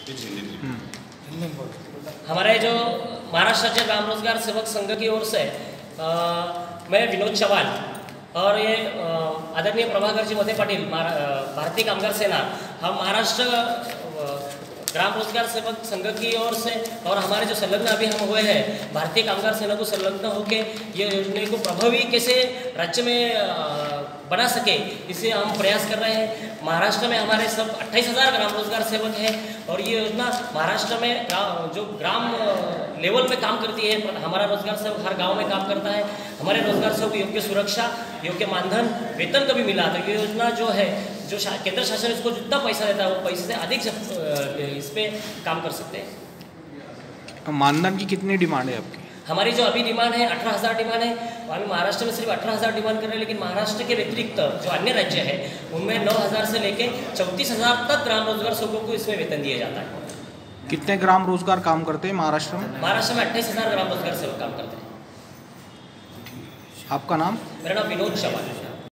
हमारे जो महाराष्ट्र राज्य ग्राम रोजगार सेवक संघ की ओर से मैं विनोद चौहान और ये आदरणीय प्रभाकर जी मते पाटिल भारतीय कामगार सेना, हम महाराष्ट्र ग्राम रोजगार सेवक संघ की ओर से और हमारे जो संलग्न अभी हम हुए हैं भारतीय कामगार सेना को संलग्न होकर ये योजना को प्रभावी कैसे राज्य में बना सके, इसे हम प्रयास कर रहे हैं। महाराष्ट्र में हमारे सब 28,000 ग्राम रोजगार सेवक हैं और ये योजना महाराष्ट्र में जो ग्राम लेवल पे काम करती है। हमारा रोजगार सेवक हर गांव में काम करता है। हमारे रोजगार सेवक को योग्य सुरक्षा, योग्य मानधन, वेतन कभी मिला तो ये योजना जो है, जो केंद्र शासन इसको जितना पैसा देता है वो पैसे से अधिक इस पर काम कर सकते हैं। मानधन की कितनी डिमांड है आपकी? हमारी जो अभी डिमांड है 18,000 डिमांड है। अभी महाराष्ट्र में सिर्फ 18,000 डिमांड कर रहे हैं, लेकिन महाराष्ट्र के व्यतिरिक्त जो अन्य राज्य है उनमें 9,000 से लेके 34,000 तक ग्राम रोजगार सेवकों को इसमें वेतन दिया जाता है। कितने ग्राम रोजगार काम करते हैं महाराष्ट्र में? महाराष्ट्र में 28,000 ग्राम रोजगार सेवक काम करते हैं। आपका नाम? मेरा नाम विनोद चौहान है।